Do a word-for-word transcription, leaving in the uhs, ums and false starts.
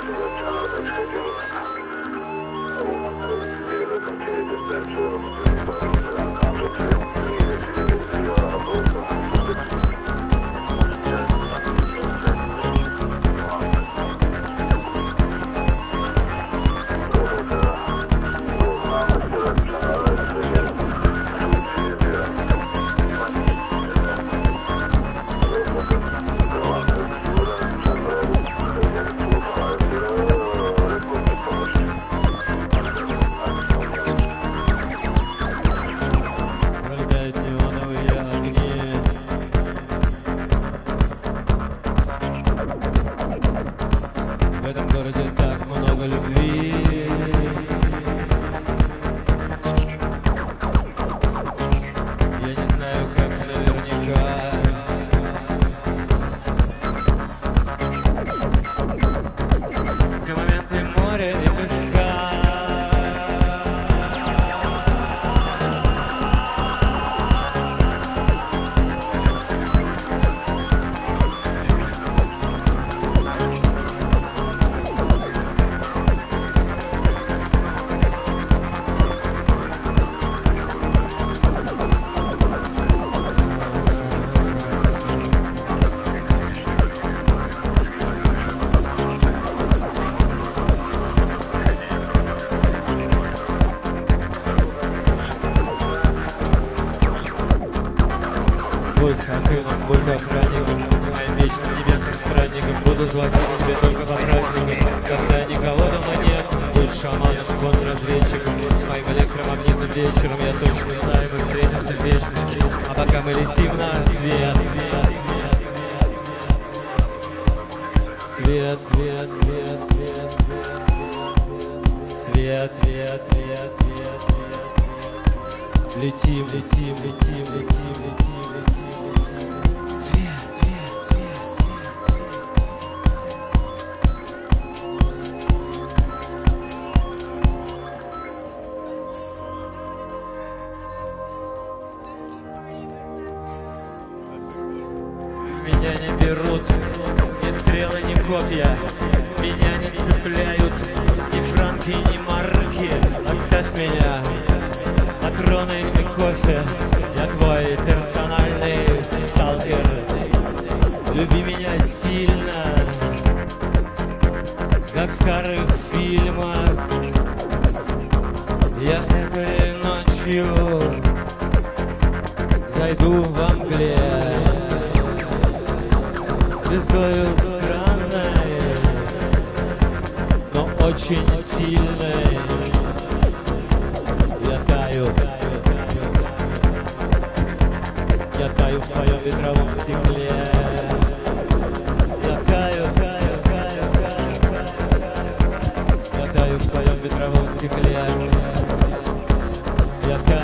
Будь сатыном, будь охранником, моим вечным небесным странником. Буду звать тебе только по праздникам, когда никого дома нет. Будь шаманом, контрразведчиком, моим электромагнитным вечером. Я точно знаю, мы встретимся в вечности. А пока мы летим на свет. Свет, свет, свет, свет, свет, свет, свет, свет, свет. Летим, летим, летим, летим, летим, летим. Свет, свет, свет, свет. Меня не берут ни стрелы, ни копья. Меня не цепляют ни франки, ни марки. Оставь меня, патроны и кофе. Я твой персональный сталкер. Люби меня сильно, как в старых фильмах. Я этой ночью зайду во мгле звездою странной, но очень сильной. Я таю, я таю в твоем ветровом стекле. Я таю, таю, таю, таю, таю. Я таю в твоем ветровом стекле. Я таю.